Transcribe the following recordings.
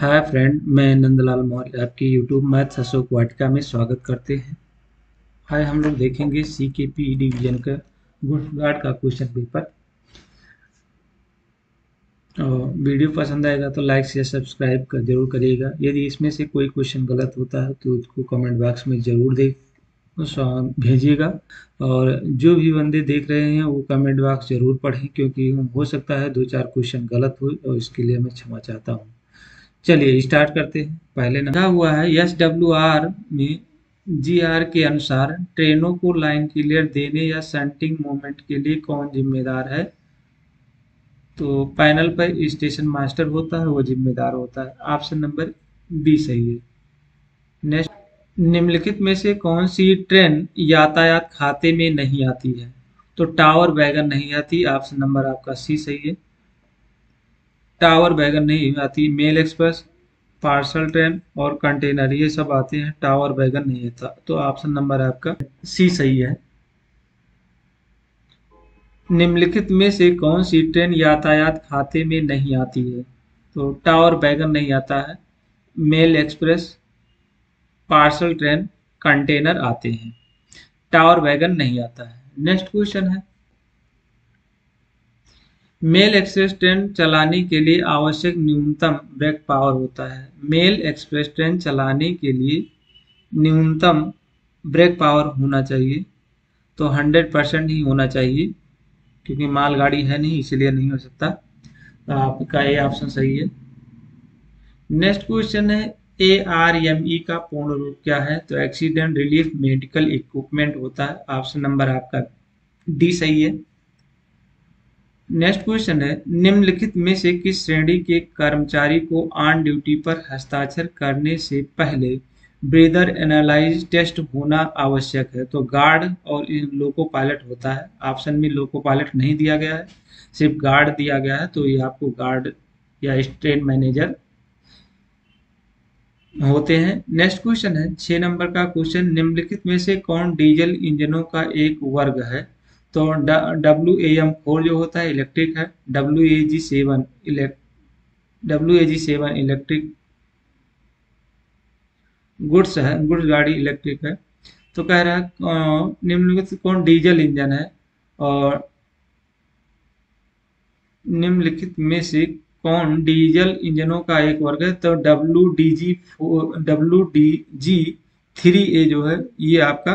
Hi friend, मैं नंदलाल मौर्य आपकी YouTube maths Ashok Vatika में स्वागत करते हैं। आज हम लोग देखेंगे सीकेपी डिवीजन का गुड्स गार्ड का क्वेश्चन पेपर। और वीडियो पसंद आएगा तो लाइक शेयर सब्सक्राइब कर जरूर करिएगा। यदि इसमें से कोई क्वेश्चन गलत होता है तो उसको कमेंट बॉक्स में जरूर भेजिएगा। और जो भी बंदे देख रहे हैं वो कमेंट बॉक्स जरूर पढ़ें, क्योंकि हो सकता है दो चार क्वेश्चन गलत हो और इसके लिए मैं क्षमा चाहता हूँ। चलिए स्टार्ट करते हैं। पहले लिखा हुआ है SWR में GR के अनुसार ट्रेनों को लाइन क्लियर देने या शंटिंग मूवमेंट के लिए कौन जिम्मेदार है। तो पैनल पर स्टेशन मास्टर होता है, वो जिम्मेदार होता है। ऑप्शन नंबर बी सही है। नेक्स्ट, निम्नलिखित में से कौन सी ट्रेन यातायात खाते में नहीं आती है। तो टावर वैगन नहीं आती। ऑप्शन नंबर आपका सी सही है। टावर वैगन नहीं आती। मेल एक्सप्रेस, पार्सल ट्रेन और कंटेनर ये सब आते हैं, टावर वैगन नहीं आता। तो ऑप्शन नंबर आपका सी सही है। निम्नलिखित में से कौन सी ट्रेन यातायात खाते में नहीं आती है। तो टावर वैगन नहीं आता है, mail express, parcel train, container आते हैं, टावर वैगन नहीं आता है। नेक्स्ट क्वेश्चन है, मेल एक्सप्रेस ट्रेन चलाने के लिए आवश्यक न्यूनतम ब्रेक पावर होता है। मेल एक्सप्रेस ट्रेन चलाने के लिए न्यूनतम ब्रेक पावर होना चाहिए। तो 100% ही होना चाहिए, क्योंकि मालगाड़ी है नहीं इसलिए नहीं हो सकता। तो आपका ये ऑप्शन सही है। नेक्स्ट क्वेश्चन है, ARME का पूर्ण रूप क्या है। तो एक्सीडेंट रिलीफ मेडिकल इक्विपमेंट होता है। ऑप्शन नंबर आपका डी सही है। नेक्स्ट क्वेश्चन है, निम्नलिखित में से किस श्रेणी के कर्मचारी को ऑन ड्यूटी पर हस्ताक्षर करने से पहले ब्रीदर एनालाइज टेस्ट होना आवश्यक है। तो गार्ड और लोको पायलट होता है। ऑप्शन में लोको पायलट नहीं दिया गया है, सिर्फ गार्ड दिया गया है। तो ये आपको गार्ड या ट्रेन मैनेजर होते हैं। नेक्स्ट क्वेश्चन है 6 नंबर का क्वेश्चन, निम्नलिखित में से कौन डीजल इंजनों का एक वर्ग है। तो WAM4 जो होता है इलेक्ट्रिक है। WAG7 इलेक्ट्रिक गुड्स है, गुड्स गाड़ी इलेक्ट्रिक है। तो कह रहा है निम्नलिखित से कौन डीजल इंजन है। और निम्नलिखित में से कौन डीजल इंजनों का एक वर्ग है। तो WDG3A जो है ये आपका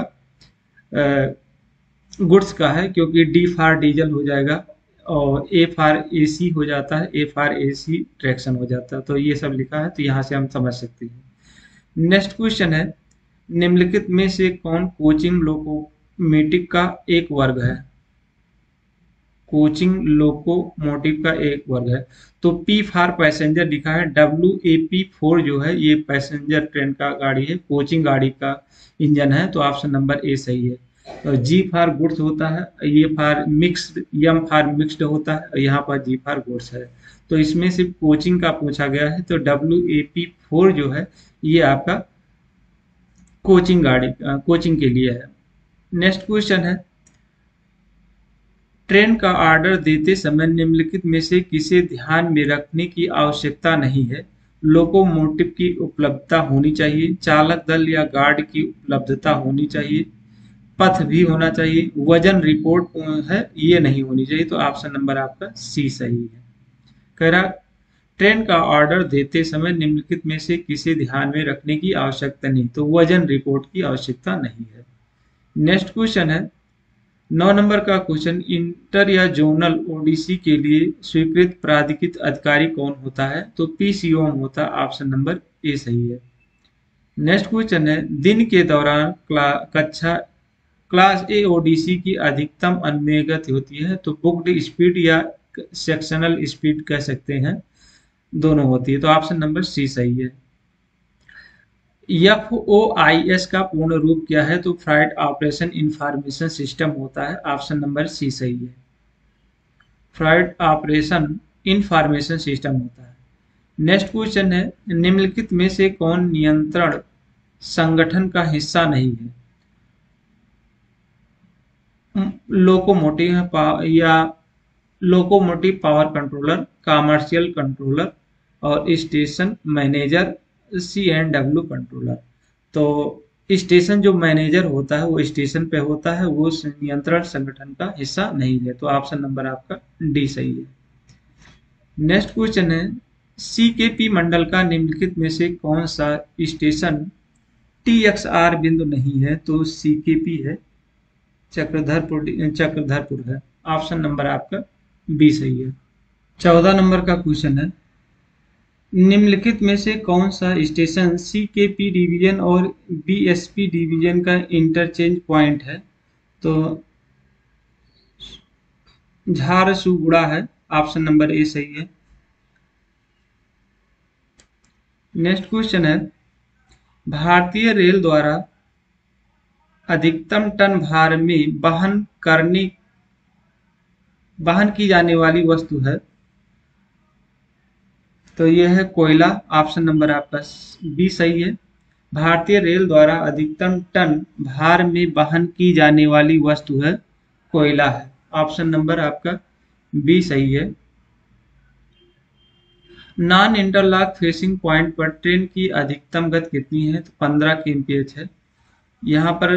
गुड्स का है, क्योंकि डी फॉर डीजल हो जाएगा और ए फॉर AC हो जाता है, ए फॉर AC ट्रैक्शन हो जाता है। तो ये सब लिखा है, तो यहाँ से हम समझ सकते हैं। नेक्स्ट क्वेश्चन है, निम्नलिखित में से कौन कोचिंग लोकोमोटिव का एक वर्ग है। कोचिंग लोकोमोटिव का एक वर्ग है। तो P फॉर पैसेंजर लिखा है। WAP4 जो है ये पैसेंजर ट्रेन का गाड़ी है, कोचिंग गाड़ी का इंजन है। तो ऑप्शन नंबर ए सही है। और G फॉर गुड्स होता है, ये for mixed, M for mixed होता है, और यहाँ पर G फॉर गुड्स है। तो इसमें सिर्फ कोचिंग का पूछा गया है। तो WAP4 जो है ये आपका कोचिंग गाड़ी कोचिंग के लिए है। नेक्स्ट क्वेश्चन है, ट्रेन का ऑर्डर देते समय निम्नलिखित में से किसे ध्यान में रखने की आवश्यकता नहीं है। लोकोमोटिव की उपलब्धता होनी चाहिए, चालक दल या गार्ड की उपलब्धता होनी चाहिए, पथ भी होना चाहिए, वजन रिपोर्ट है ये नहीं होनी चाहिए। तो ऑप्शन नंबर आपका सी सही है। कह रहा ट्रेन का ऑर्डर देते समय निम्नलिखित में से किसे ध्यान में रखने की आवश्यकता नहीं। तो वजन रिपोर्ट की आवश्यकता नहीं है। नेक्स्ट क्वेश्चन है 9 नंबर का क्वेश्चन, इंटर या जोनल ओडीसी के लिए स्वीकृत प्राधिकृत अधिकारी कौन होता है। तो PCOM होता है। ऑप्शन नंबर ए सही है। नेक्स्ट क्वेश्चन है, दिन के दौरान कक्षा क्लास A ओडीसी की अधिकतम अनुमेय होती है। तो बुक्ड स्पीड या सेक्शनल स्पीड कह सकते हैं, दोनों होती है। तो ऑप्शन नंबर सी सही है। FOIS का पूर्ण रूप क्या है। तो फ्लाइट ऑपरेशन इंफॉर्मेशन सिस्टम होता है। ऑप्शन नंबर सी सही है। फ्लाइट ऑपरेशन इंफॉर्मेशन सिस्टम होता है। नेक्स्ट क्वेश्चन है, निम्नलिखित में से कौन नियंत्रण संगठन का हिस्सा नहीं है। लोकोमोटिव या locomotive power controller, commercial controller और स्टेशन मैनेजर C&W कंट्रोलर। तो स्टेशन जो मैनेजर होता है वो स्टेशन पे होता है, वो नियंत्रण संगठन का हिस्सा नहीं है। तो ऑप्शन नंबर आपका डी सही है। नेक्स्ट क्वेश्चन है, CKP मंडल का निम्नलिखित में से कौन सा स्टेशन TXR बिंदु नहीं है? तो CKP है, चक्रधरपुर है। ऑप्शन नंबर आपका बी सही है। 14 नंबर का क्वेश्चन है, निम्नलिखित में से कौन सा स्टेशन CKP डिवीजन और BSP डिवीजन का इंटरचेंज पॉइंट है? तो झारसुगुड़ा है। ऑप्शन नंबर ए सही है। नेक्स्ट क्वेश्चन है, भारतीय रेल द्वारा अधिकतम टन भार में वहन की जाने वाली वस्तु है? तो यह है कोयला। ऑप्शन नंबर आपका बी सही है। भारतीय रेल द्वारा अधिकतम टन भार में वहन की जाने वाली वस्तु है कोयला है। ऑप्शन नंबर आपका बी सही है। नॉन इंटरलॉक फेसिंग पॉइंट पर ट्रेन की अधिकतम गति कितनी है? तो 15 kmph है। यहाँ पर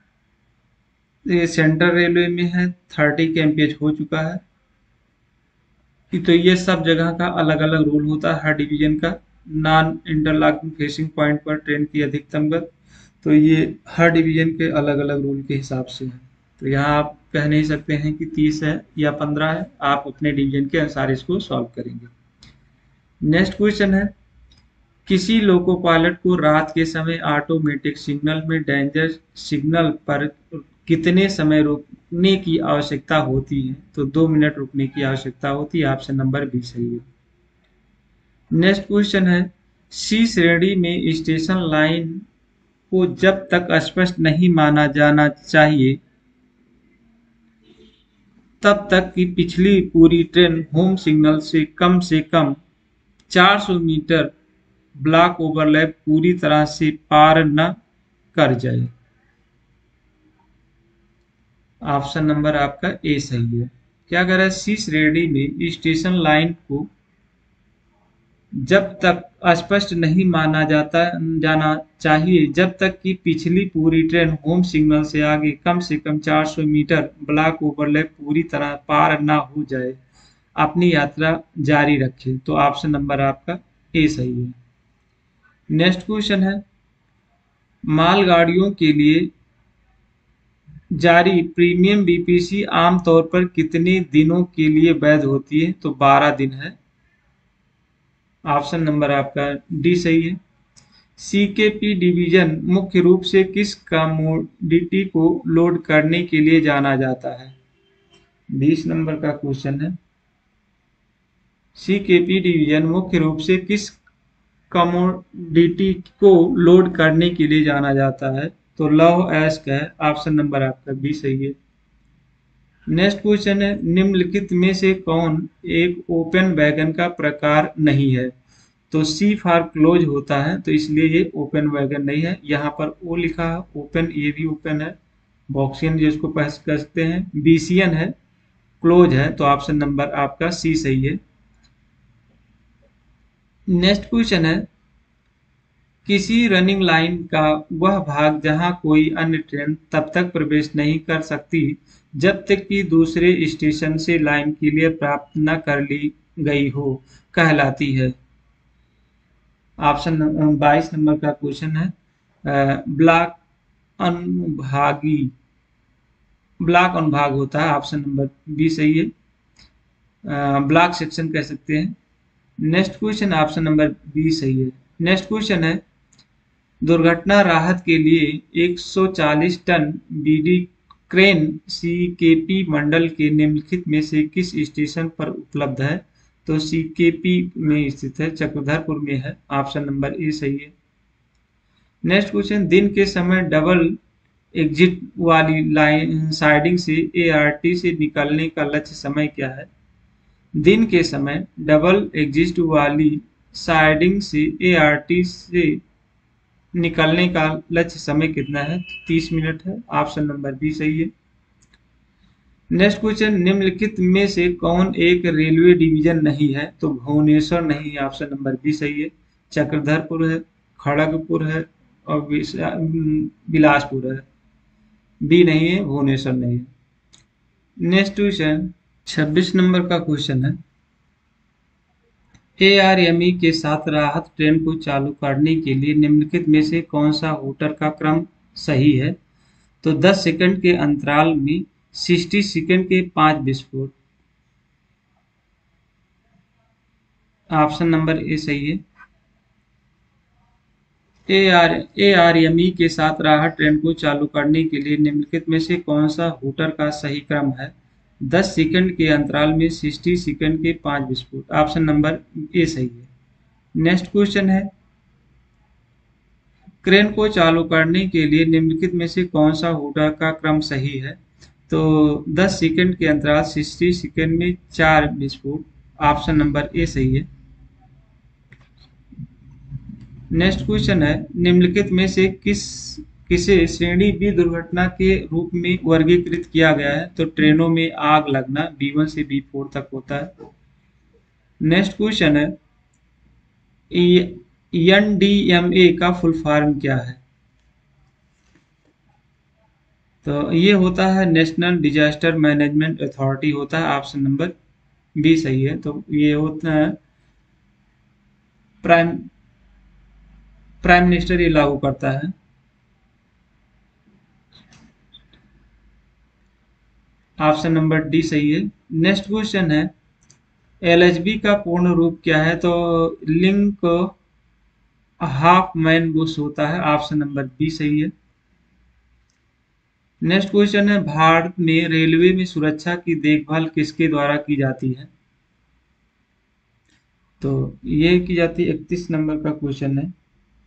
सेंट्रल रेलवे में है 30 kmph हो चुका है। तो ये सब जगह का अलग अलग रूल होता है हर डिवीजन का। नॉन इंटरलॉकिंग फेसिंग पॉइंट पर ट्रेन की अधिकतम गति, तो ये हर डिवीजन के अलग अलग रूल के हिसाब से है। तो यहाँ आप कह नहीं सकते हैं कि 30 है या 15 है, आप अपने डिवीजन के अनुसार इसको सॉल्व करेंगे। नेक्स्ट क्वेश्चन है, किसी लोको पायलट को रात के समय ऑटोमेटिक सिग्नल में डेंजर सिग्नल पर कितने समय रुकने की आवश्यकता होती है? तो 2 मिनट रुकने की आवश्यकता होती है। ऑप्शन नंबर बी सही है। नेक्स्ट क्वेश्चन है, सी श्रेणी में स्टेशन लाइन को जब तक स्पष्ट नहीं माना जाना चाहिए तब तक कि पिछली पूरी ट्रेन होम सिग्नल से कम 400 मीटर ब्लॉक ओवरलैप पूरी तरह से पार न कर जाए। ऑप्शन नंबर आपका ए सही है। क्या कह रहा है, सी श्रेणी में स्टेशन लाइन को जब तक स्पष्ट नहीं माना जाना चाहिए जब तक कि पिछली पूरी ट्रेन होम सिग्नल से आगे कम से कम 400 मीटर ब्लॉक ओवरलैप पूरी तरह पार ना हो जाए, अपनी यात्रा जारी रखें। तो ऑप्शन नंबर आपका ए सही है। नेक्स्ट क्वेश्चन है, मालगाड़ियों के लिए जारी प्रीमियम बीपीसी आमतौर पर कितने दिनों के लिए वैध होती है? तो 12 दिन है। ऑप्शन नंबर आपका डी सही है। सीकेपी डिवीजन मुख्य रूप से किस कमोडिटी को लोड करने के लिए जाना जाता है? 20 नंबर का क्वेश्चन है, सीकेपी डिवीजन मुख्य रूप से किस कमोडिटी को लोड करने के लिए जाना जाता है? तो लौह अयस्क है। ऑप्शन नंबर आपका बी सही है। नेक्स्ट क्वेश्चन है, निम्नलिखित में से कौन एक ओपन वैगन का प्रकार नहीं है? तो सी फॉर क्लोज होता है, तो इसलिए ये ओपन वैगन नहीं है। यहाँ पर ओ लिखा है, ओपन, ये भी ओपन है। बॉक्सियन जिसको कह सकते हैं, बीसियन है, क्लोज है। तो ऑप्शन नंबर आपका सी सही है। नेक्स्ट क्वेश्चन है, किसी रनिंग लाइन का वह भाग जहां कोई अन्य ट्रेन तब तक प्रवेश नहीं कर सकती जब तक कि दूसरे स्टेशन से लाइन के लिए प्राप्त न कर ली गई हो, कहलाती है? ऑप्शन 22 नंबर का क्वेश्चन है, ब्लॉक अनुभागी, ब्लॉक अनुभाग होता है। ऑप्शन नंबर बी सही है। ब्लॉक सेक्शन कह सकते हैं। Next question option number B सही है। नेक्स्ट क्वेश्चन है, दुर्घटना राहत के लिए 140 टन बीडी क्रेन सीकेपी मंडल के निम्नलिखित में से किस स्टेशन पर उपलब्ध है? तो सीकेपी में स्थित है, चक्रधरपुर में है। ऑप्शन नंबर ए सही है। नेक्स्ट क्वेश्चन, दिन के समय डबल एग्जिट वाली लाइन साइडिंग से एआरटी से निकलने का लक्ष्य समय क्या है? दिन के समय डबल एग्जिट वाली साइडिंग से एआरटी से निकलने का लक्ष्य समय कितना है? 30 मिनट है। ऑप्शन नंबर बी सही है। नेक्स्ट क्वेश्चन, निम्नलिखित में से कौन एक रेलवे डिवीजन नहीं है? तो भुवनेश्वर नहीं है, ऑप्शन नंबर बी सही है। चक्रधरपुर है, खड़गपुर है और बिलासपुर है। बी नहीं है, भुवनेश्वर नहीं है। नेक्स्ट क्वेश्चन 26 नंबर का क्वेश्चन है, एआरएमई के साथ राहत ट्रेन को चालू करने के लिए निम्नलिखित में से कौन सा हूटर का क्रम सही है? तो 10 सेकंड के अंतराल में 60 सेकंड के 5 विस्फोट। ऑप्शन नंबर ए सही है। एआरएमई के साथ राहत ट्रेन को चालू करने के लिए निम्नलिखित में से कौन सा हूटर का सही क्रम है? 10 सेकंड के अंतराल में 60 सेकंड के 5 विस्फोट। ऑप्शन नंबर ए सही है। नेक्स्ट क्वेश्चन है, क्रेन को चालू करने के लिए निम्नलिखित में से कौन सा हूटर का क्रम सही है? तो 10 सेकंड के अंतराल 60 सेकंड में 4 विस्फोट। ऑप्शन नंबर ए सही है। नेक्स्ट क्वेश्चन है, निम्नलिखित में से किसे श्रेणी बी दुर्घटना के रूप में वर्गीकृत किया गया है? तो ट्रेनों में आग लगना B1 से B4 तक होता है। नेक्स्ट क्वेश्चन है, एनडीएमए का फुल फॉर्म क्या है? तो ये होता है नेशनल डिजास्टर मैनेजमेंट अथॉरिटी होता है। ऑप्शन नंबर बी सही है। तो ये होता है प्राइम प्राइम मिनिस्टर ये लागू करता है। ऑप्शन नंबर डी सही है। नेक्स्ट क्वेश्चन है, एलएचबी का पूर्ण रूप क्या है? तो लिंक हाफ मैन बुश होता है। ऑप्शन नंबर बी सही है। नेक्स्ट क्वेश्चन है, भारत में रेलवे में सुरक्षा की देखभाल किसके द्वारा की जाती है? तो ये की जाती है, 31 नंबर का क्वेश्चन है,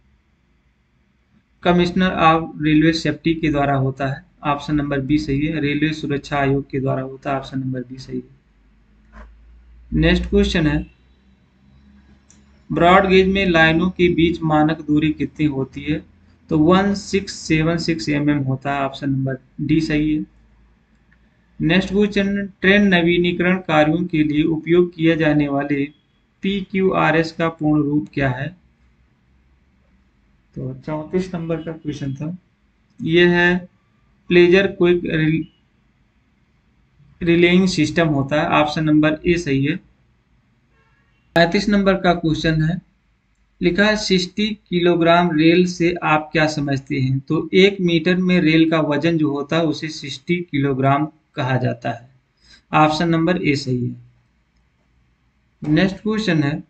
कमिश्नर ऑफ रेलवे सेफ्टी के द्वारा होता है। ऑप्शन नंबर बी सही है। रेलवे सुरक्षा आयोग के द्वारा होता है। ऑप्शन नंबर बी सही है। नेक्स्ट क्वेश्चन है, ब्रॉड गेज में लाइनों के बीच मानक दूरी कितनी होती है? तो 1676 mm होता है। ऑप्शन नंबर डी सही है। नेक्स्ट क्वेश्चन, ट्रेन नवीनीकरण कार्यों के लिए उपयोग किए जाने वाले PQRS का पूर्ण रूप क्या है? तो 34 नंबर का क्वेश्चन था, यह है प्लेजर क्विक रिलेइंग सिस्टम होता है। ऑप्शन नंबर ए सही है। 35 नंबर का क्वेश्चन है, लिखा है 60 किलोग्राम रेल से आप क्या समझते हैं? तो 1 मीटर में रेल का वजन जो होता है उसे 60 किलोग्राम कहा जाता है। ऑप्शन नंबर ए सही है। नेक्स्ट क्वेश्चन है,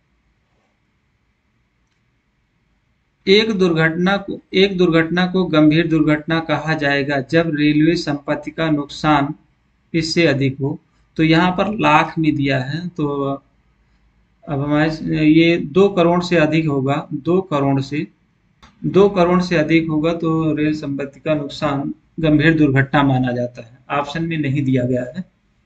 एक दुर्घटना को गंभीर दुर्घटना कहा जाएगा जब रेलवे संपत्ति का नुकसान इससे अधिक हो। तो यहाँ पर लाख में दिया है, तो अब हमारे ये 2 करोड़ से अधिक होगा। 2 करोड़ से अधिक होगा तो रेल संपत्ति का नुकसान गंभीर दुर्घटना माना जाता है। ऑप्शन में नहीं दिया गया है।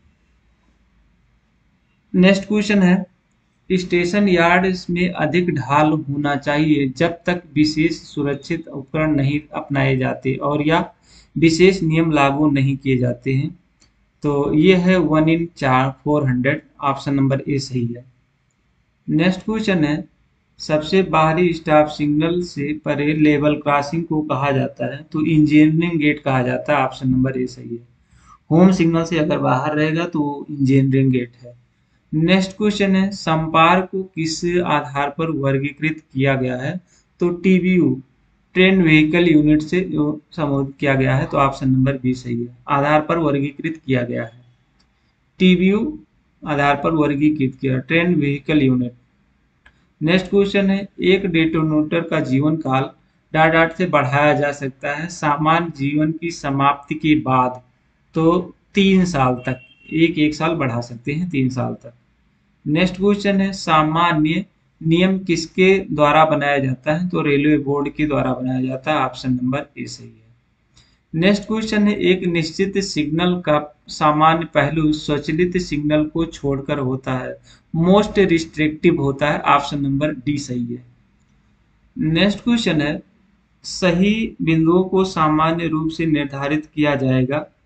नेक्स्ट क्वेश्चन है, स्टेशन यार्ड में अधिक ढाल होना चाहिए जब तक विशेष सुरक्षित उपकरण नहीं अपनाए जाते और या विशेष नियम लागू नहीं किए जाते हैं। तो ये है 1 in 400। ऑप्शन नंबर ए सही है। नेक्स्ट क्वेश्चन है, सबसे बाहरी स्टॉप सिग्नल से परे लेवल क्रॉसिंग को कहा जाता है? तो इंजीनियरिंग गेट कहा जाता है। ऑप्शन नंबर ए सही है। होम सिग्नल से अगर बाहर रहेगा तो इंजीनियरिंग गेट है। नेक्स्ट क्वेश्चन है, संपर्क को किस आधार पर वर्गीकृत किया गया है? तो TVU ट्रेन व्हीकल यूनिट से संबोधित किया गया है। तो ऑप्शन नंबर बी सही है। आधार पर वर्गीकृत किया गया है। TVU आधार पर वर्गीकृत किया, train vehicle unit. Next question है, एक डेटोनेटर का जीवन काल डॉट डॉट से बढ़ाया जा सकता है सामान्य जीवन की समाप्ति के बाद। तो 3 साल तक, एक साल बढ़ा सकते हैं 3 साल तक। नेक्स्ट क्वेश्चन है, सामान्य नियम किसके द्वारा बनाया जाता है? तो रेलवे बोर्ड के द्वारा बनाया जाता है। ऑप्शन नंबर ए सही है। नेक्स्ट क्वेश्चन है, एक निश्चित सिग्नल का सामान्य पहलू स्वचालित सिग्नल को छोड़कर होता है, मोस्ट रिस्ट्रिक्टिव होता है। ऑप्शन नंबर डी सही है। नेक्स्ट क्वेश्चन है, सही बिंदुओं को सामान्य रूप से निर्धारित किया जाएगा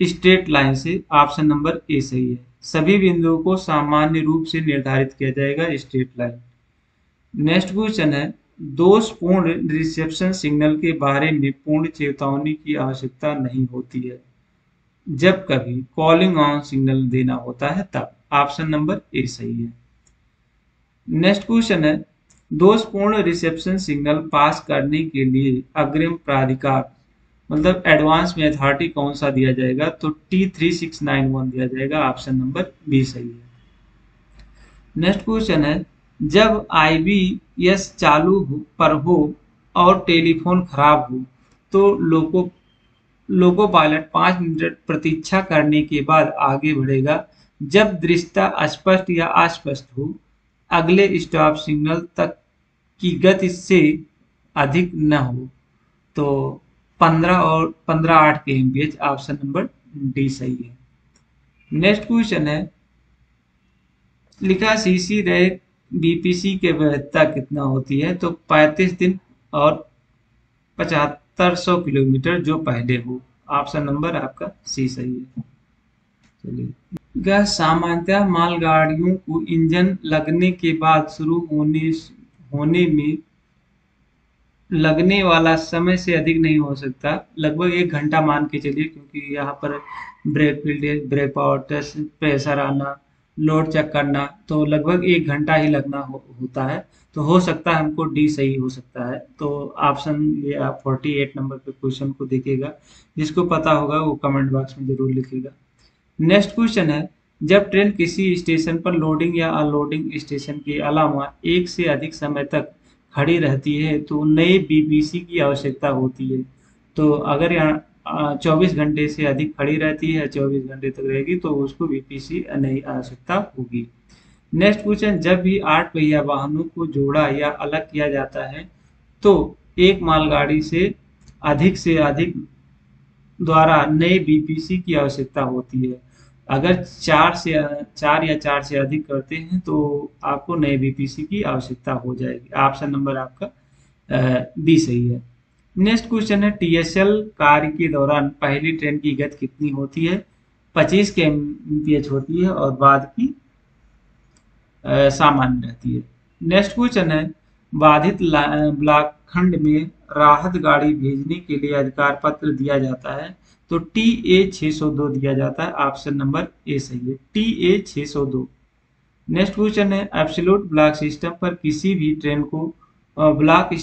स्ट्रेट लाइन से। ऑप्शन नंबर ए सही है। सभी बिंदुओं को सामान्य रूप से निर्धारित किया जाएगा, स्ट्रेट लाइन। नेक्स्ट क्वेश्चन है, दोषपूर्ण रिसेप्शन सिग्नल के बारे में पूर्ण चेतावनी की आवश्यकता नहीं होती है, जब कभी कॉलिंग ऑन सिग्नल देना होता है तब। ऑप्शन नंबर ए सही है। नेक्स्ट क्वेश्चन है, दोषपूर्ण रिसेप्शन सिग्नल पास करने के लिए अग्रिम प्राधिकार मतलब एडवांस में अथॉरिटी कौन सा दिया जाएगा, तो T3691 दिया जाएगा। ऑप्शन नंबर बी सही है। नेक्स्ट क्वेश्चन है, जब IBS पर हो और टेलीफोन खराब हो तो लोको पायलट 5 मिनट प्रतीक्षा करने के बाद आगे बढ़ेगा। जब दृश्यता स्पष्ट या अस्पष्ट हो, अगले स्टॉप सिग्नल तक की गति से अधिक न हो, तो 15 के एमपीएच। ऑप्शन नंबर डी सही है। नेक्स्ट क्वेश्चन है, लिखा सीसी रैक बीपीसी की वैधता कितना होती है, तो 35 दिन और 7500 किलोमीटर जो पहले हो। ऑप्शन नंबर आपका सी सही है। चलिए, सामान्यतः मालगाड़ियों को इंजन लगने के बाद शुरू होने में लगने वाला समय से अधिक नहीं हो सकता, लगभग 1 घंटा मान के चलिए, क्योंकि यहाँ पर brake field, brake power test, pressure आना, लोड चेक करना, तो लगभग 1 घंटा ही लगना होता है। तो हो सकता है हमको डी सही हो सकता है। तो ऑप्शन ये आप 48 नंबर पे क्वेश्चन को देखिएगा, जिसको पता होगा वो कमेंट बॉक्स में जरूर लिखिएगा। नेक्स्ट क्वेश्चन है, जब ट्रेन किसी स्टेशन पर लोडिंग या अनलोडिंग स्टेशन के अलावा एक से अधिक समय तक खड़ी रहती है तो नए बीपीसी की आवश्यकता होती है। तो अगर यहाँ 24 घंटे से अधिक खड़ी रहती है, 24 घंटे तक रहेगी, तो उसको बीपीसी नई आवश्यकता होगी। नेक्स्ट क्वेश्चन, जब भी 8 पहिया वाहनों को जोड़ा या अलग किया जाता है तो एक मालगाड़ी से अधिक द्वारा नए बीपीसी की आवश्यकता होती है। अगर 4 या 4 से अधिक करते हैं तो आपको नए बीपीसी की आवश्यकता हो जाएगी। ऑप्शन नंबर आपका बी सही है। नेक्स्ट क्वेश्चन है, टीएसएल कार्य के दौरान पहली ट्रेन की गति कितनी होती है, 25 के एमपीएच होती है और बाद की सामान्य रहती है। नेक्स्ट क्वेश्चन है, बाधित ब्लॉक खंड में राहत गाड़ी भेजने के लिए अधिकार पत्र दिया जाता है, तो TA602 दिया जाता है। ऑप्शन नंबर ए सही है, TA602। नेक्स्ट क्वेश्चन है, एब्सोल्यूट ब्लॉक सिस्टम पर किसी भी ट्रेन को ब्लॉक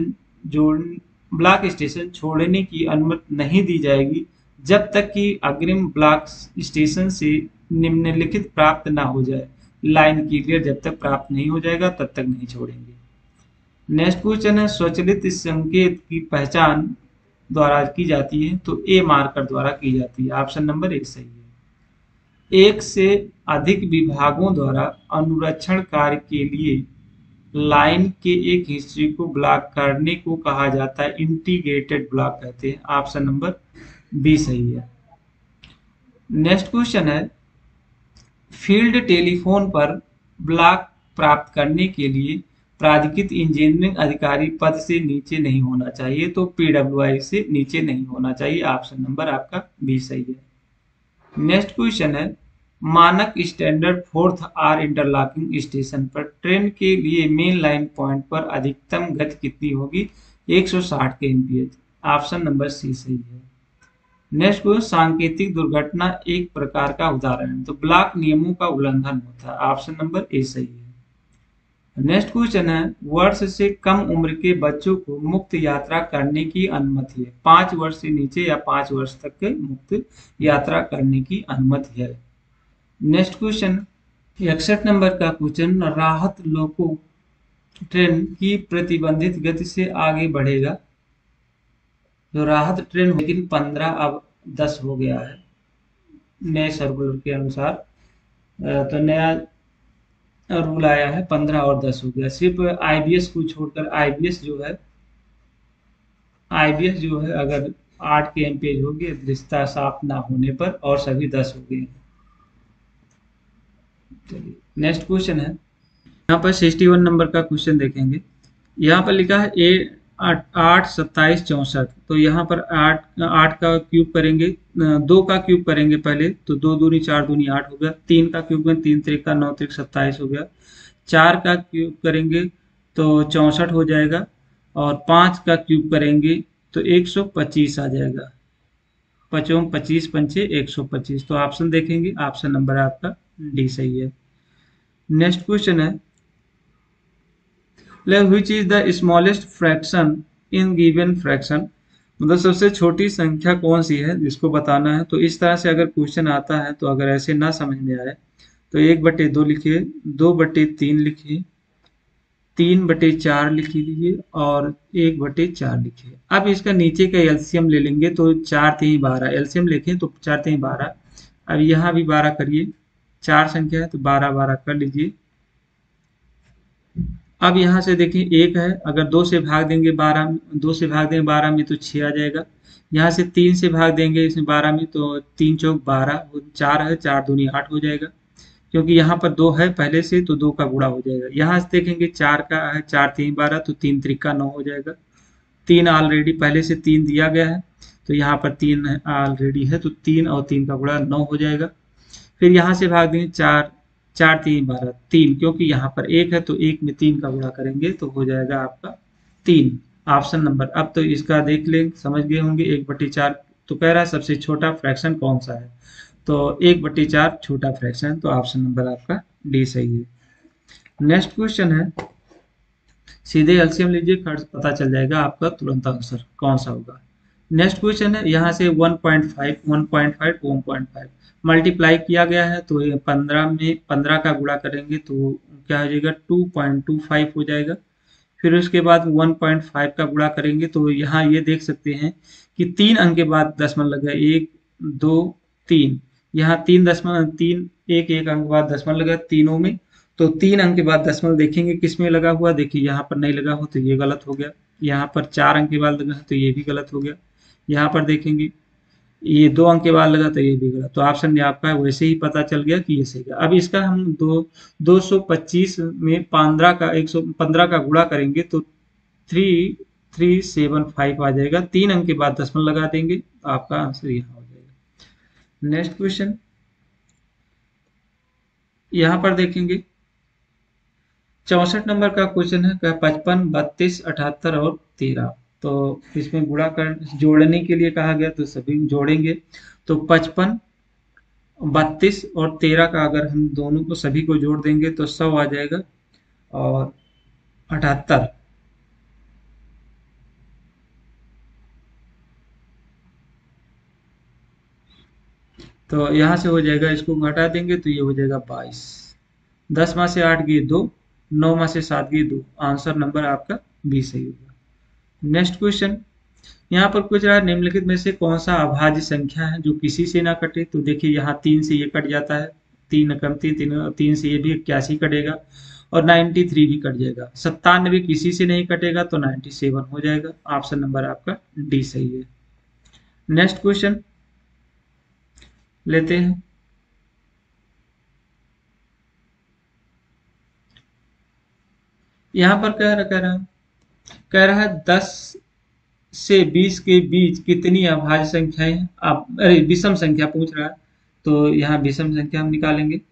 स्टेशन छोड़ने की अनुमति नहीं दी जाएगी जब तक कि अग्रिम ब्लॉक स्टेशन से निम्नलिखित प्राप्त ना हो जाए। लाइन क्लियर जब तक प्राप्त नहीं हो जाएगा तब तक नहीं छोड़ेंगे। नेक्स्ट क्वेश्चन है, स्वचालित संकेत की पहचान द्वारा की जाती है, तो ए मार्कर द्वारा की जाती है। ऑप्शन नंबर ए सही है। एक से अधिक विभागों द्वारा अनुरक्षण कार्य के लिए लाइन के एक हिस्से को ब्लॉक करने को कहा जाता है, इंटीग्रेटेड ब्लॉक कहते हैं। ऑप्शन नंबर बी सही है। नेक्स्ट क्वेश्चन है, फील्ड टेलीफोन पर ब्लॉक प्राप्त करने के लिए प्राधिकृत इंजीनियरिंग अधिकारी पद से नीचे नहीं होना चाहिए, तो PWI से नीचे नहीं होना चाहिए। ऑप्शन नंबर आपका बी सही है। नेक्स्ट क्वेश्चन है, मानक standard 4th R interlocking station पर ट्रेन के लिए मेन लाइन पॉइंट पर अधिकतम गति कितनी होगी, 160 के एमपीएच। ऑप्शन नंबर सी सही है। नेक्स्ट क्वेश्चन, सांकेतिक दुर्घटना एक प्रकार का उदाहरण है, तो ब्लॉक नियमों का उल्लंघन होता है। ऑप्शन नंबर ए सही है। नेक्स्ट क्वेश्चन है, वर्ष से कम उम्र के बच्चों को मुक्त यात्रा करने की अनुमति है, 5 वर्ष से नीचे या 5 वर्ष तक के मुक्त यात्रा करने की अनुमति है। नेक्स्ट क्वेश्चन 61 नंबर का क्वेश्चन, राहत लोको ट्रेन की प्रतिबंधित गति से आगे बढ़ेगा। जो राहत ट्रेन लेकिन 15 अब 10 हो गया है नए सर्कुलर के अनुसार, तो नया रूल आया है, 15 और 10 हो गया। सिर्फ आईबीएस को छोड़कर आईबीएस जो है अगर 8 के एमपीएच हो गए रिश्ता साफ ना होने पर, और सभी 10 हो गए। चलिए नेक्स्ट क्वेश्चन है, यहाँ पर 61 नंबर का क्वेश्चन देखेंगे। यहाँ पर लिखा है, आठ आठ 27 64। तो यहाँ पर आठ आठ का क्यूब करेंगे, दो का क्यूब करेंगे पहले, तो दो दूनी चार दूनी आठ हो गया। तीन का क्यूब करेंगे, तीन त्रिका नौ त्रिक 27 हो गया। चार का क्यूब करेंगे तो 64 हो जाएगा। और पाँच का क्यूब करेंगे तो 125 आ जाएगा। पचों 25 पंचे 125। तो ऑप्शन देखेंगे, ऑप्शन नंबर आपका डी सही है। नेक्स्ट क्वेश्चन है, which is the smallest fraction in given fraction. मतलब सबसे छोटी संख्या कौन सी है जिसको बताना है। तो इस तरह से अगर क्वेश्चन आता है, तो अगर ऐसे ना समझ में आए तो 1/2 लिखिए, 2/3 लिखिए, 3/4 लिख लीजिए और 1/4 लिखिए। अब इसका नीचे का एलसीएम ले लेंगे तो 4 3 12, एलसीएम लिखें तो 4 3 12। अब यहाँ भी 12 करिए, चार संख्या है तो 12 12 कर लीजिए। अब यहाँ से देखिए एक है, अगर दो से भाग देंगे 12, दो से भाग देंगे 12 में तो 6 आ जाएगा। यहाँ से 3 से भाग देंगे इसमें 12 में तो 3 चौक 12, चार है, चार दूनी 8 हो जाएगा। क्योंकि यहाँ पर दो है पहले से, तो दो का गुणा हो जाएगा। यहाँ से देखेंगे चार का है, चार तीन 12, तो तीन त्रिका 9 हो जाएगा। तीन ऑलरेडी पहले से तीन दिया गया है, तो यहाँ पर तीन ऑलरेडी है, तो तीन और तीन का गुणा 9 हो जाएगा। फिर यहाँ से भाग देंगे चार, चार तीन 12, तीन, क्योंकि यहाँ पर एक है तो एक में तीन का गुणा करेंगे तो हो जाएगा आपका तीन। ऑप्शन नंबर, अब तो इसका देख लें, समझ गए होंगे 1/4। तो कह रहा है सबसे छोटा फ्रैक्शन कौन सा है, तो 1/4 छोटा फ्रैक्शन, तो ऑप्शन नंबर आपका डी सही है। नेक्स्ट क्वेश्चन है, सीधे एलसीएम लीजिए, पता चल जाएगा आपका तुरंत आंसर कौन सा होगा। नेक्स्ट क्वेश्चन है, यहाँ से 1.5 1.5 1.5 मल्टीप्लाई किया गया है, तो ये 15 में 15 का गुणा करेंगे तो क्या हो जाएगा 2.25 हो जाएगा। फिर उसके बाद 1.5 का गुणा करेंगे तो यहाँ ये देख सकते हैं कि 3 अंक के बाद दशमलव लगा, 1 2 3, यहाँ 3 एक एक अंक बाद दशमलव लगा तीनों में। तो 3 अंक के बाद दशमलव देखेंगे किस में लगा हुआ, देखिए यहाँ पर नहीं लगा हो तो ये गलत हो गया। यहाँ पर 4 अंक के बाद लगा है तो ये भी गलत हो गया। यहाँ पर देखेंगे ये 2 अंक के बाद लगा तो ये भी गलत। तो ऑप्शन ये आपका वैसे ही पता चल गया कि ये सही है। अब इसका हम 225 में 15 का 115 का गुणा करेंगे तो 3375 आ जाएगा। 3 अंक के बाद दशमलव लगा देंगे तो आपका आंसर यहाँ हो जाएगा। नेक्स्ट क्वेश्चन, यहाँ पर देखेंगे 64 नंबर का क्वेश्चन है, क्या 55 32 78 और 13। तो इसमें गुणा कर जोड़ने के लिए कहा गया, तो सभी जोड़ेंगे तो 55 32 और 13 का अगर हम दोनों को सभी को जोड़ देंगे तो 100 आ जाएगा। और 78, तो यहाँ से हो जाएगा, इसको घटा देंगे तो ये हो जाएगा 22। 10 में से 8 गए 2, 9 में से 7 गए 2, आंसर नंबर आपका बी सही होगा। नेक्स्ट क्वेश्चन, यहाँ पर कुछ रहा, निम्नलिखित में से कौन सा अभाज्य संख्या है जो किसी से ना कटे। तो देखिए यहाँ 3 से ये कट जाता है, 3 कम 3 3 से ये भी 81 कटेगा और 93 भी कट जाएगा। 97 किसी से नहीं कटेगा तो 97 हो जाएगा। ऑप्शन नंबर आपका डी सही है। नेक्स्ट क्वेश्चन लेते हैं, यहाँ पर कह रहा है 10 से 20 के बीच कितनी अभाज्य संख्याएं हैं। आप अरे विषम संख्या पूछ रहा है, तो यहाँ विषम संख्या हम निकालेंगे।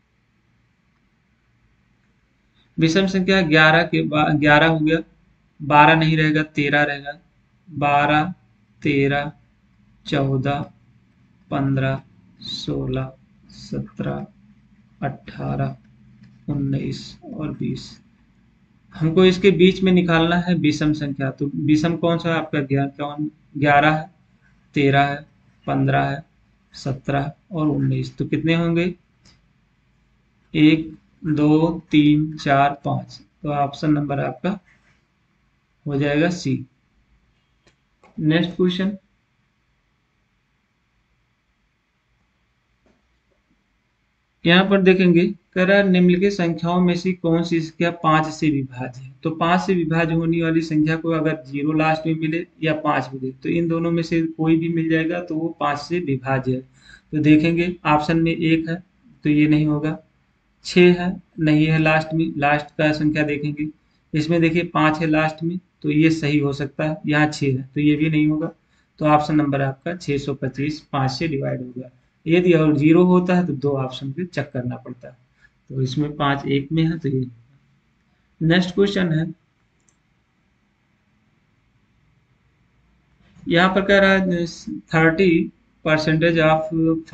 विषम संख्या 11 के बाद 11 हो गया, 12 नहीं रहेगा 13 रहेगा, 12 13 14 15 16 17 18 19 और 20। हमको इसके बीच में निकालना है विषम संख्या। तो विषम कौन सा है आपका, 11 है, 13 है, 15 है, 17 और 19। तो कितने होंगे, 1 2 3 4 5। तो ऑप्शन नंबर आपका हो जाएगा सी। नेक्स्ट क्वेश्चन, यहाँ पर देखेंगे, कह रहा है निम्नलिखित संख्याओं में से कौन सी संख्या 5 से विभाज्य है। तो 5 से विभाज्य होने वाली संख्या को अगर 0 लास्ट में मिले या 5 मिले, तो इन दोनों में से कोई भी मिल जाएगा तो वो 5 से विभाज्य है। तो देखेंगे ऑप्शन में 1 है तो ये नहीं होगा, 6 है नहीं है लास्ट में, लास्ट का संख्या देखेंगे, इसमें देखिए 5 है लास्ट में तो ये सही हो सकता है। यहाँ 6 है तो ये भी नहीं होगा। तो ऑप्शन नंबर आपका 625 5 से डिवाइड होगा। यदि और 0 होता है तो 2 ऑप्शन पे चेक करना पड़ता है। तो इसमें 5 एक में है तो ये। नेक्स्ट क्वेश्चन है, यहाँ पर कह रहा है 30% ऑफ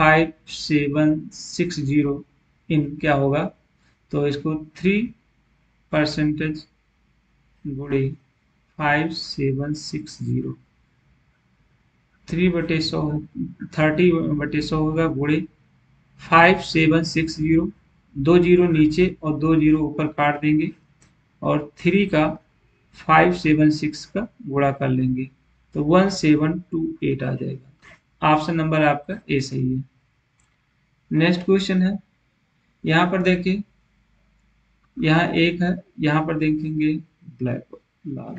5760 इन क्या होगा। तो इसको 3% गुणे 5760, 3/100, 30/100 होगा गुणे 5760, 2 जीरो नीचे और 2 जीरो ऊपर काट देंगे और 3 का 576 का गुणा कर लेंगे तो 1728 आ जाएगा। ऑप्शन नंबर आपका ए सही है। नेक्स्ट क्वेश्चन है, यहाँ पर देखिए, यहाँ एक है, यहाँ पर देखेंगे ब्लैक लाल,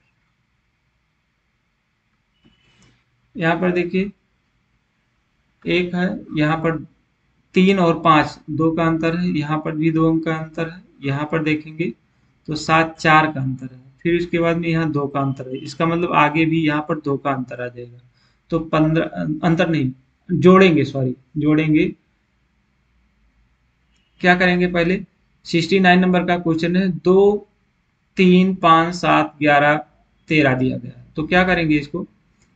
यहाँ पर देखिए एक है, यहाँ पर 3 और 5 2 का अंतर है, यहाँ पर भी 2 अंक का अंतर है, यहाँ पर देखेंगे तो 7 4 का अंतर है, फिर इसके बाद में यहाँ 2 का अंतर है, इसका मतलब आगे भी यहाँ पर 2 का अंतर आ जाएगा। तो 15 अंतर नहीं, जोड़ेंगे, सॉरी जोड़ेंगे। क्या करेंगे पहले, 69 नंबर का क्वेश्चन है, 2 3 5 7 11 13 दिया गया है, तो क्या करेंगे इसको,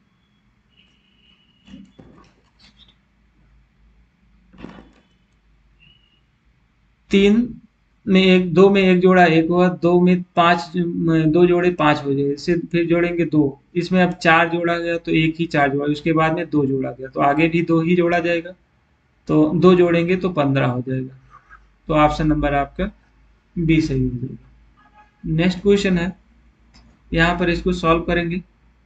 3 में एक, 2 में एक जोड़ा 1 हुआ, 2 में 5, 2 जोड़े 5 हो जाए, इससे फिर जोड़ेंगे 2, इसमें अब 4 जोड़ा गया तो एक ही 4 जोड़ा, उसके बाद में 2 जोड़ा गया तो आगे भी 2 ही जोड़ा जाएगा, तो 2 जोड़ेंगे तो 15 हो जाएगा। तो ऑप्शन नंबर आपका बी सही हो जाएगा। नेक्स्ट क्वेश्चन है, यहाँ पर इसको सॉल्व करेंगे।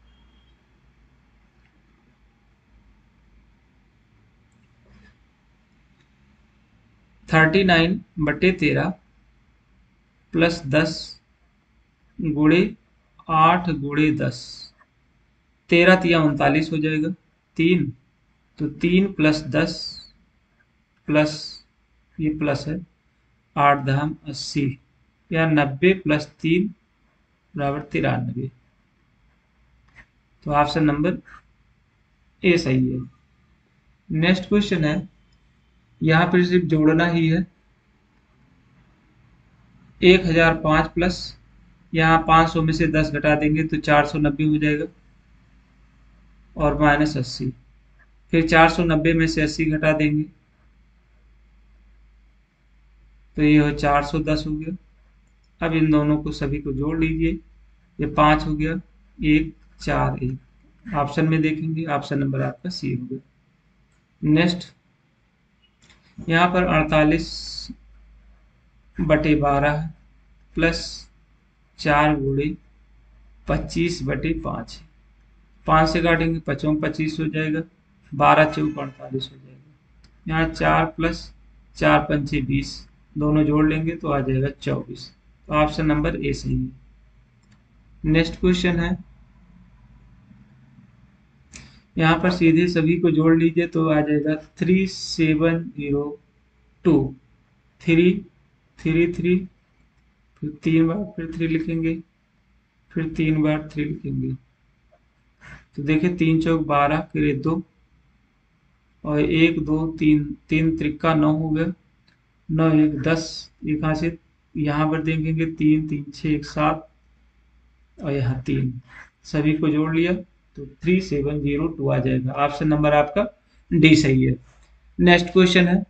थर्टी नाइन बटे 13 प्लस 10 गुणे 8 गुणे 10, 13 तिया 39 हो जाएगा, 3, तो 3 प्लस 10 प्लस ये प्लस है 8 दहम 80, या 90 प्लस 3 बराबर 93। तो ऑप्शन नंबर ए सही है। नेक्स्ट क्वेश्चन है, यहाँ पर सिर्फ जोड़ना ही है, 1005 प्लस यहाँ 500 में से 10 घटा देंगे तो 490 हो जाएगा और माइनस 80, फिर 490 में से 80 घटा देंगे तो ये हो 410 हो गया। अब इन दोनों को सभी को जोड़ लीजिए, ये 5 हो गया, 1 4 1, ऑप्शन में देखेंगे ऑप्शन नंबर आपका सी हो गया। नेक्स्ट, यहाँ पर 48 बटे 12 प्लस 4 गुणे 25 बटे 5, 5 से काटेंगे 5 25 हो जाएगा, 12 चौक 48 हो जाएगा, यहाँ 4 प्लस 4 पंचे 20, दोनों जोड़ लेंगे तो आ जाएगा 24। तो ऑप्शन नंबर ए सही है। नेक्स्ट क्वेश्चन है, यहाँ पर सीधे सभी को जोड़ लीजिए तो आ जाएगा 3702, 3 3 3, फिर 3 बार फिर 3 लिखेंगे, फिर 3 बार 3 लिखेंगे, तो देखिए 3 चौक 12 फिर 2 और 1 2 3, 3 त्रिका 9 हो गया, 9 1 10, एक हाथ से यहाँ पर देखेंगे 3 3 6 1 7 और यहाँ 3, सभी को जोड़ लिया तो 3702 आ जाएगा। ऑप्शन नंबर आपका डी सही है। नेक्स्ट क्वेश्चन है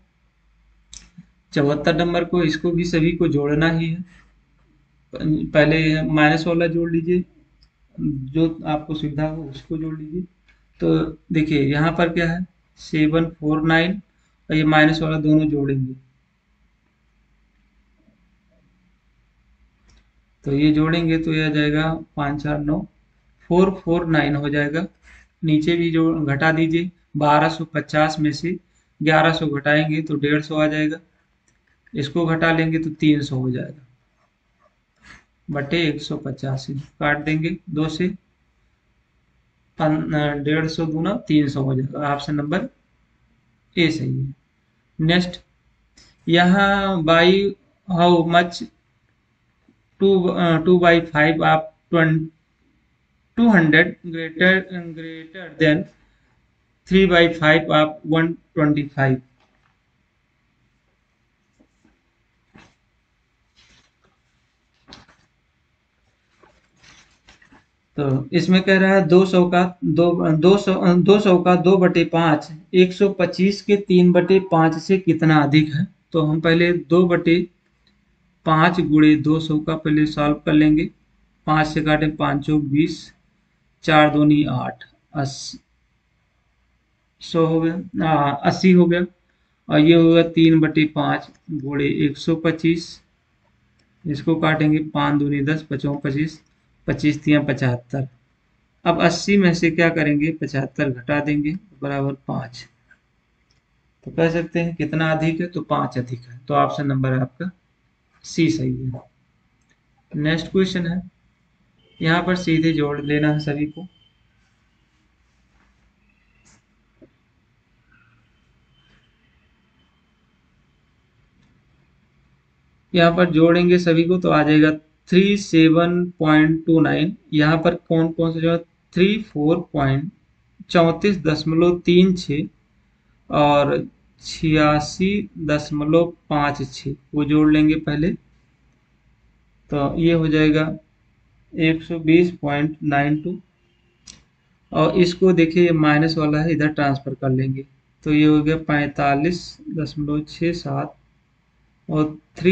74 नंबर को, इसको भी सभी को जोड़ना ही है। पहले माइनस वाला जोड़ लीजिए, जो आपको सुविधा हो उसको जोड़ लीजिए। तो देखिए यहाँ पर क्या है 749 और ये माइनस वाला दोनों जोड़ेंगे तो ये जोड़ेंगे तो ये आ जाएगा 5 4 9 449 हो जाएगा। नीचे भी जो घटा दीजिए, 1250 में से 1100 घटाएंगे तो 150 आ जाएगा, इसको घटा लेंगे तो 300 हो जाएगा बटे 150 काट देंगे 2 से, 150 गुना 300 हो जाएगा। ऑप्शन नंबर ए सही है। नेक्स्ट, यहाँ बाई हाउ मच 2 2/5 आप 200 ग्रेटर देन 3/5 ऑफ 125। तो इसमें कह रहा है 200 का 125 के 3/5 से कितना अधिक है। तो हम पहले 2/5 गुणे 200 का पहले सॉल्व कर लेंगे। 5 से काटे 5 चौक 20, 4 दूनी 8, 80 हो गया। और ये होगा 3/5 गुणे 125, इसको काटेंगे 5 दूनी 10, 5 25, 25 तिया 75। अब 80 में से क्या करेंगे, 75 घटा देंगे बराबर 5। तो कह सकते हैं कितना अधिक है, तो 5 अधिक है। तो ऑप्शन नंबर आपका सी सही है। नेक्स्ट क्वेश्चन है, यहाँ पर सीधे जोड़ लेना है सभी को। यहाँ पर जोड़ेंगे सभी को तो आ जाएगा 37.29। यहाँ पर कौन कौन से जो 34.34.36 और 86.56 वो जोड़ लेंगे पहले। तो ये हो जाएगा 120.92। और इसको देखिए माइनस वाला है, इधर ट्रांसफर कर लेंगे। तो ये हो गया 45.67 और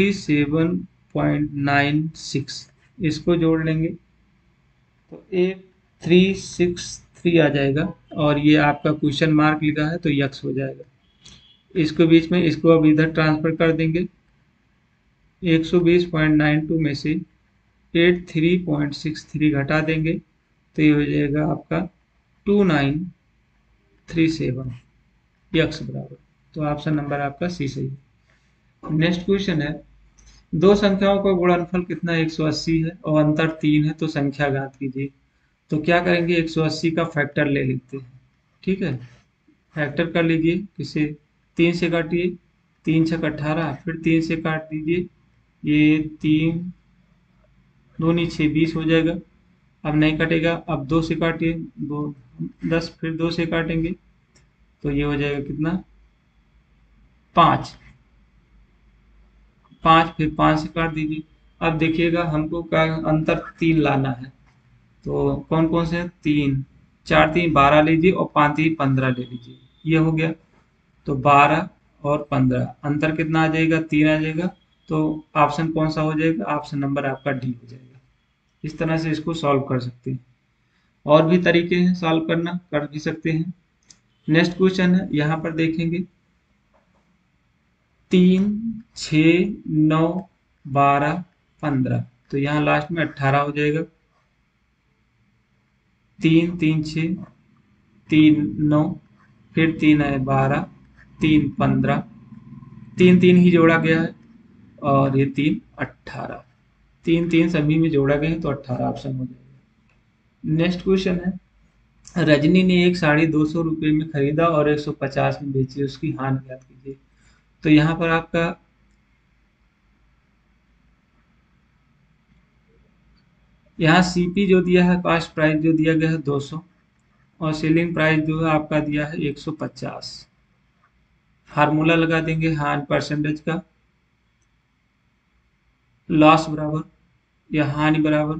37.96, इसको जोड़ लेंगे तो 8363 आ जाएगा। और ये आपका क्वेश्चन मार्क लिखा है तो यक्स हो जाएगा। इसको बीच में, इसको अब इधर ट्रांसफर कर देंगे। 120.92 में से 83.63 घटा देंगे तो ये हो जाएगा आपका 2937, यक्स बराबर। तो ऑप्शन नंबर आपका सी सही है। नेक्स्ट क्वेश्चन है, दो संख्याओं का गुणनफल कितना है, 180 है और अंतर 3 है, तो संख्या ज्ञात कीजिए। तो क्या करेंगे, 180 का फैक्टर ले लेते हैं। ठीक है, फैक्टर कर लीजिए किसे, 3 से काटिए, 3 छक 18, फिर 3 से काट दीजिए, ये 3 दूनी 6 20 हो जाएगा। अब नहीं कटेगा, अब 2 से काटिए, 2 10, फिर 2 से काटेंगे तो ये हो जाएगा कितना, 5, 5 फिर 5 से काट दीजिए। अब देखिएगा हमको क्या अंतर 3 लाना है। तो कौन कौन से हैं, 3, 4 3 12 लीजिए और 5 3 15 ले लीजिए, ये हो गया। तो 12 और 15 अंतर कितना आ जाएगा, 3 आ जाएगा। तो ऑप्शन कौन सा हो जाएगा, ऑप्शन नंबर आपका डी हो जाएगा। इस तरह से इसको सॉल्व कर सकते हैं। और भी तरीके हैं सॉल्व करना, कर भी सकते हैं। नेक्स्ट क्वेश्चन है, यहाँ पर देखेंगे 3 6 9 12 15, तो यहाँ लास्ट में 18 हो जाएगा। 3 3 6 3 9, फिर 3 है 12, 3 15, 3 3 ही जोड़ा गया है और ये 3 18, 3 3 सभी में जोड़ा गया है तो 18 ऑप्शन हो जाएगा। नेक्स्ट क्वेश्चन है, रजनी ने एक साड़ी 200 रुपये में खरीदा और 150 में बेची, उसकी हानि ज्ञात कीजिए। तो यहाँ पर आपका यहाँ सीपी जो दिया है, कास्ट प्राइस जो दिया गया है 200, और सेलिंग प्राइस जो है आपका दिया है 150। फार्मूला लगा देंगे हानि परसेंटेज का, लॉस बराबर या हानि बराबर,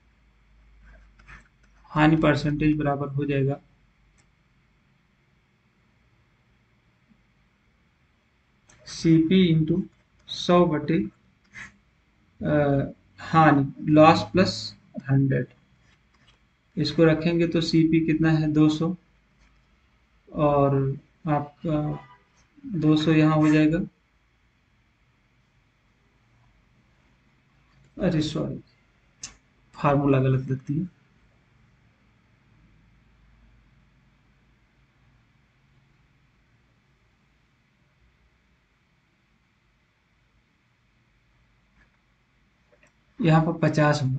हानि परसेंटेज बराबर हो जाएगा सीपी इंटू 100 हानि, लॉस प्लस 100। इसको रखेंगे तो सीपी कितना है 200, और आपका 200 यहाँ हो जाएगा। अरे सॉरी, फार्मूला गलत लगती है। यहाँ पर 50 होगा।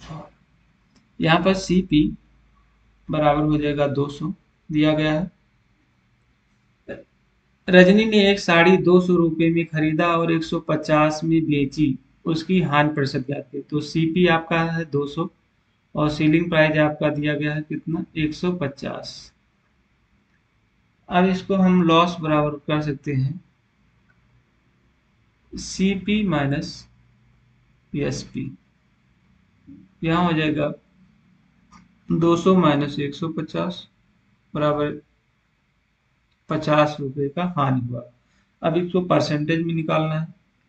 यहाँ पर CP बराबर हो जाएगा 200 दिया गया है। रजनी ने एक साड़ी 200 रुपये में खरीदा और 150 में बेची, उसकी हानि प्रतिशत ज्ञात है। तो CP आपका है 200 और सेलिंग प्राइस आपका दिया गया है कितना, 150। अब इसको हम लॉस बराबर कर सकते हैं CP माइनस SP। यहाँ हो जाएगा 200 माइनस 150 बराबर 50 रुपये का हानि हुआ। अब इसको परसेंटेज में निकालना है,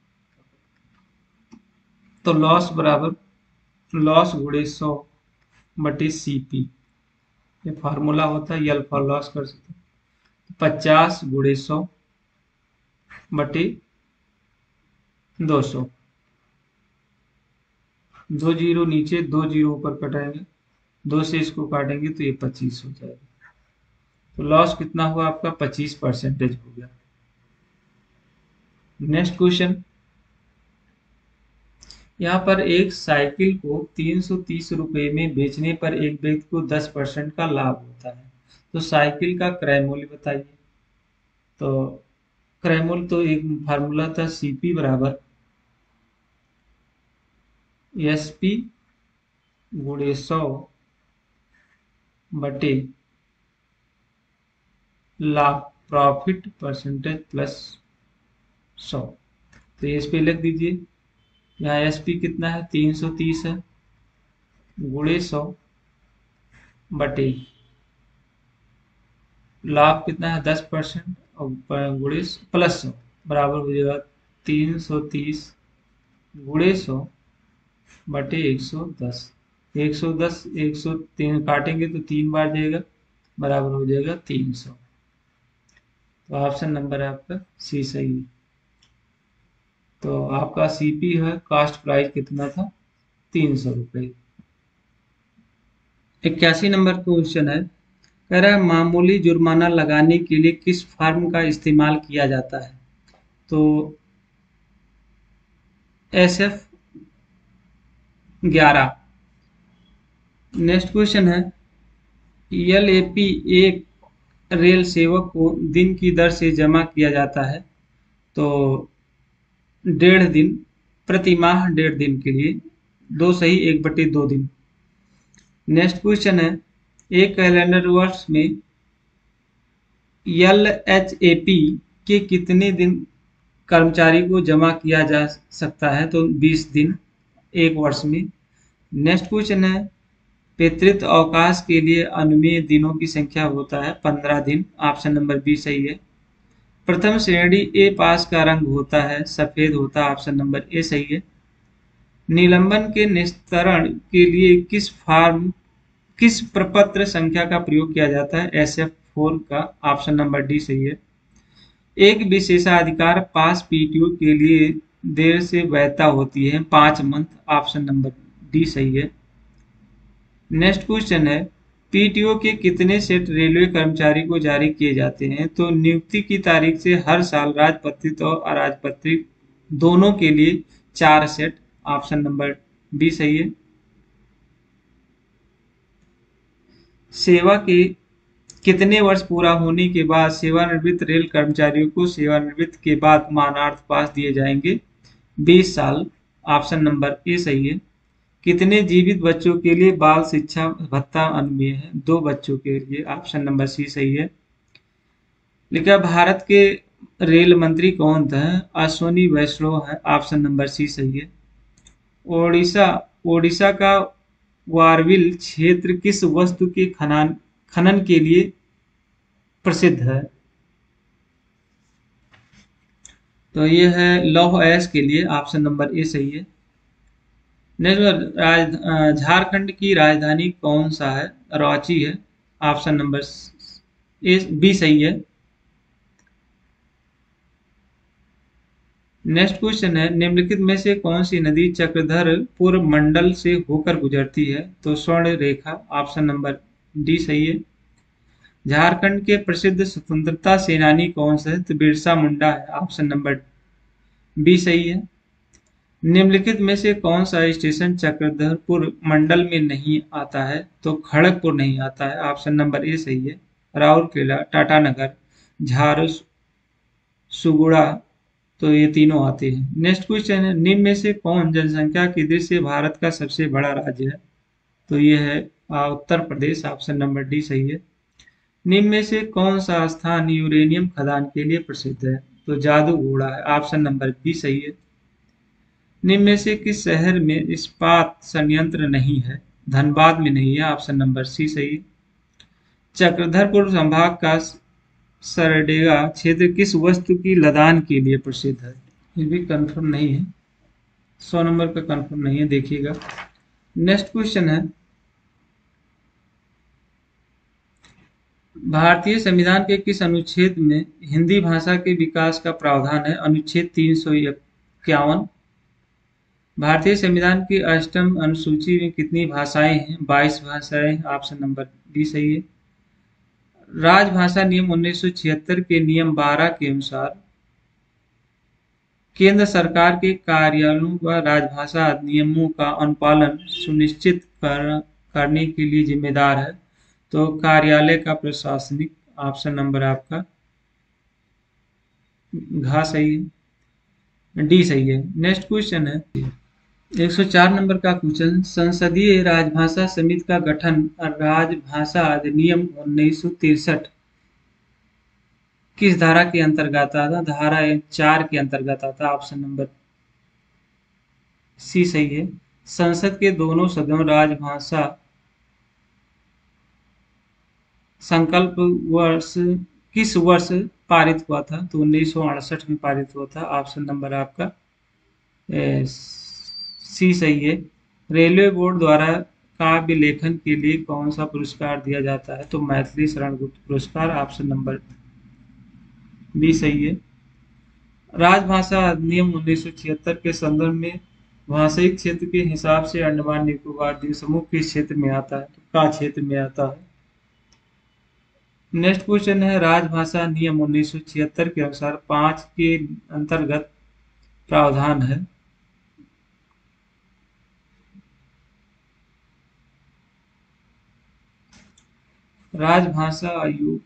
तो लॉस बराबर लॉस गुणे 100 बटे CP, ये फार्मूला होता है, यल फॉर लॉस कर सकते हैं। 50 गुणे 100 बटे 200, 2 जीरो नीचे 2 जीरो ऊपर कटाएंगे, 2 से इसको काटेंगे तो ये 25 हो जाएगा। तो लॉस कितना हुआ आपका, 25% हो गया। नेक्स्ट क्वेश्चन, यहाँ पर एक साइकिल को 330 रुपये में बेचने पर एक व्यक्ति को 10% का लाभ होता है, तो साइकिल का क्रय मूल्य बताइए। तो क्रय मूल्य तो एक फार्मूला था CP बराबर SP गुणे 100 बटे लाभ प्रॉफिट परसेंटेज प्लस 100। तो इस पे लिख दीजिए, यहाँ SP कितना है, 330 है, गुणे 100 बटे लाभ कितना है 10% और गुणे प्लस 100 बराबर हो जाएगा 330 गुणे 100 बटे 110। 110 103 काटेंगे तो 3 बार जाएगा, बराबर हो जाएगा 300। तो ऑप्शन नंबर है आपका C सही है। तो आपका CP है, कास्ट प्राइस कितना था, 300 रुपये। 81 नंबर क्वेश्चन है, कह रहा है मामूली जुर्माना लगाने के लिए किस फॉर्म का इस्तेमाल किया जाता है। तो SF 11। नेक्स्ट क्वेश्चन है, LAP एक रेल सेवक को दिन की दर से जमा किया जाता है, तो 1.5 दिन प्रति माह, 1.5 दिन के लिए, 2 सही 1/2 दिन। नेक्स्ट क्वेश्चन है, एक कैलेंडर वर्ष में LHAP के कितने दिन कर्मचारी को जमा किया जा सकता है, तो 20 दिन एक वर्ष में। नेक्स्ट क्वेश्चन है, पितृत्व अवकाश के लिए अनुमेय दिनों की संख्या होता है 15 दिन, ऑप्शन नंबर B सही है। प्रथम श्रेणी A पास का रंग होता है सफेद होता है, ऑप्शन नंबर A सही है। निलंबन के निस्तारण के लिए किस प्रपत्र संख्या का प्रयोग किया जाता है, SF4 का, ऑप्शन नंबर D सही है। एक विशेषाधिकार पास PTO के लिए देर से वैधता होती है 5 मंथ, ऑप्शन नंबर D सही है। नेक्स्ट क्वेश्चन है, PTO के कितने सेट रेलवे कर्मचारी को जारी किए जाते हैं, तो नियुक्ति की तारीख से हर साल राजपत्रित और अराजपत्रित दोनों के लिए 4 सेट, ऑप्शन नंबर B सही है। सेवा के कितने वर्ष पूरा होने के बाद सेवानिवृत्त रेल कर्मचारियों को सेवानिवृत्ति के बाद मानार्थ पास दिए जाएंगे, 20 साल, ऑप्शन नंबर ए सही है। कितने जीवित बच्चों के लिए बाल शिक्षा भत्ता अनुमेय है, 2 बच्चों के लिए, ऑप्शन नंबर सी सही है। लिखा भारत के रेल मंत्री कौन थे, अश्विनी वैष्णव है, ऑप्शन नंबर सी सही है। ओडिशा ओडिशा का वारविल क्षेत्र किस वस्तु के खनन के लिए प्रसिद्ध है, तो ये है लौह अयस्क के लिए, ऑप्शन नंबर ए सही है। नेक्स्ट, झारखंड की राजधानी कौन सा है, रांची है, ऑप्शन नंबर ए बी सही है। नेक्स्ट क्वेश्चन है, निम्नलिखित में से कौन सी नदी चक्रधरपुर मंडल से होकर गुजरती है, तो स्वर्ण रेखा, ऑप्शन नंबर डी सही है। झारखंड के प्रसिद्ध स्वतंत्रता सेनानी कौन से है, तो बिरसा मुंडा है, ऑप्शन नंबर बी सही है। निम्नलिखित में से कौन सा स्टेशन चक्रधरपुर मंडल में नहीं आता है? तो खड़गपुर नहीं आता है, ऑप्शन नंबर ए सही है। राउरकेला, टाटानगर, झारसुगुड़ा, तो ये तीनों आते हैं। नेक्स्ट क्वेश्चन है, निम्न में से कौन जनसंख्या की दृष्टि से भारत का सबसे बड़ा राज्य है? तो ये है Uttar Pradesh, option number D सही है। निम्न में से कौन सा स्थान यूरेनियम खदान के लिए प्रसिद्ध है? तो जादूगोड़ा है, ऑप्शन नंबर बी सही है। निम्न में से किस शहर में इस्पात संयंत्र नहीं है? धनबाद में नहीं है, ऑप्शन नंबर सी सही है। चक्रधरपुर संभाग का सरडेगा क्षेत्र किस वस्तु की लदान के लिए प्रसिद्ध है? ये भी कंफर्म नहीं है, 100 नंबर का कंफर्म नहीं है, देखिएगा। नेक्स्ट क्वेश्चन है, भारतीय संविधान के किस अनुच्छेद में हिंदी भाषा के विकास का प्रावधान है? अनुच्छेद 351। भारतीय संविधान की अष्टम अनुसूची में कितनी भाषाएं हैं? 22 भाषाएं, ऑप्शन नंबर बी सही है। राजभाषा नियम 1976 के नियम 12 के अनुसार केंद्र सरकार के कार्यालयों व राजभाषा अधिनियमों का अनुपालन सुनिश्चित करने के लिए जिम्मेदार है। तो कार्यालय का प्रशासनिक, ऑप्शन नंबर आपका घ सही है, डी सही है। नेक्स्ट क्वेश्चन है, 104 नंबर का क्वेश्चन, संसदीय राजभाषा समिति का गठन राजभाषा अधिनियम 1963 किस धारा के अंतर्गत आता था? धारा 4 के अंतर्गत आता, ऑप्शन नंबर सी सही है। संसद के दोनों सदनों राजभाषा संकल्प वर्ष किस वर्ष पारित हुआ था? तो 1968 में पारित हुआ था, ऑप्शन नंबर आपका सी सही है। रेलवे बोर्ड द्वारा काव्य लेखन के लिए कौन सा पुरस्कार दिया जाता है? तो मैथिली शरण गुप्त पुरस्कार, ऑप्शन नंबर बी सही है। राजभाषा अधिनियम 1976 के संदर्भ में भाषाई क्षेत्र के हिसाब से अंडमान निकोबार द्वीप समूह किस क्षेत्र में आता है? तो का क्षेत्र में आता है। नेक्स्ट क्वेश्चन है, राजभाषा नियम 1976 के अनुसार 5 के अंतर्गत प्रावधान है। राजभाषा आयोग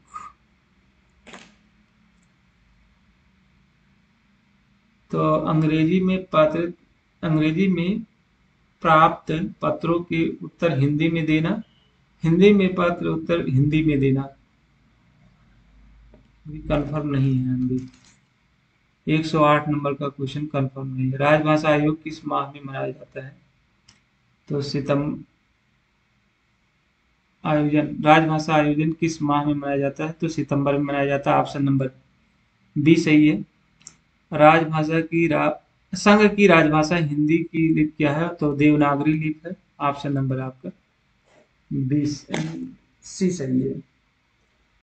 तो अंग्रेजी में प्राप्त पत्रों के उत्तर हिंदी में देना, हिंदी में पत्र उत्तर हिंदी में देना, कंफर्म नहीं है। हम भी 108 नंबर का क्वेश्चन कंफर्म नहीं है। राजभाषा आयोग किस माह में मनाया जाता है? तो राजभाषा आयोजन किस माह में मनाया जाता है? तो सितंबर में मनाया जाता है, ऑप्शन नंबर बी सही है। राजभाषा की संघ की राजभाषा हिंदी की लिपि क्या है? तो देवनागरी लिपि है, ऑप्शन नंबर आपका 20 सी सही है।